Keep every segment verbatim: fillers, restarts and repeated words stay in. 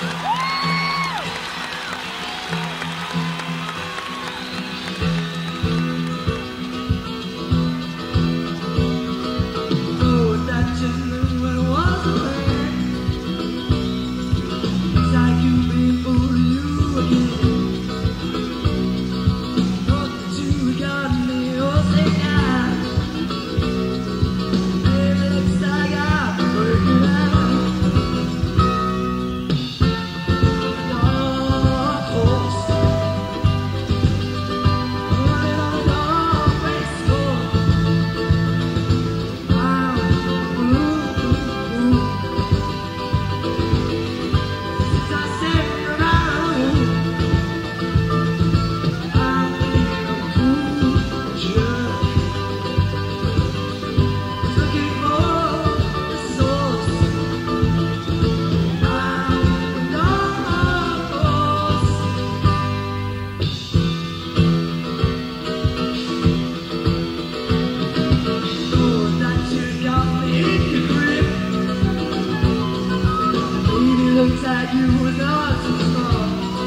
Looks like you was not too small.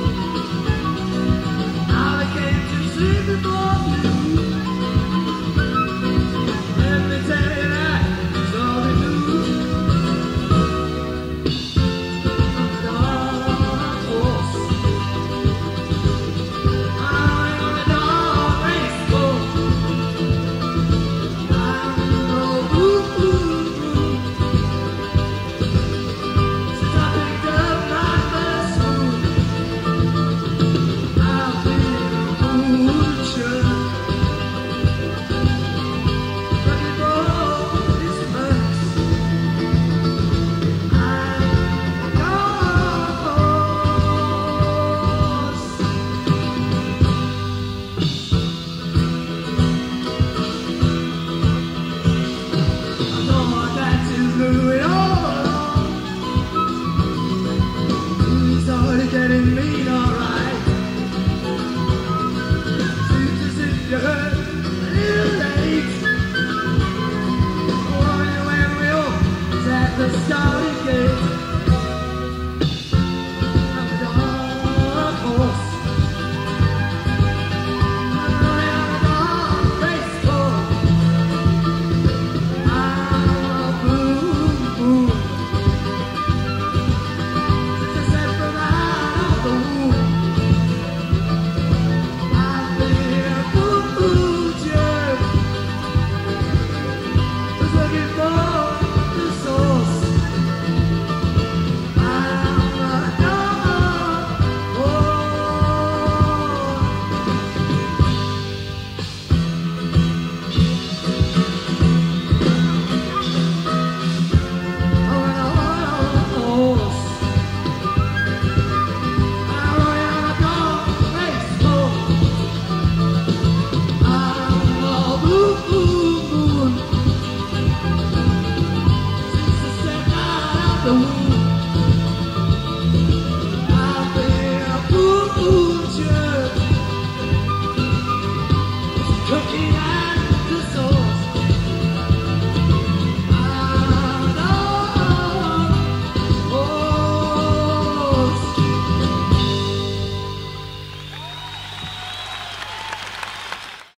Now I came to see before you. Let me tell you that it's all we do. I'm a dark horse. I'm on a dark race course. I'm no boo-boo. Getting me alright. Seems as if you heard a little late. Warning when we all is at the starting gate. I'm a dark horse. I'm running on a dark race course. I'm a boom-boom. The